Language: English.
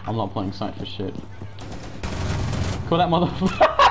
I'm not playing sight for shit. Call that motherfucker.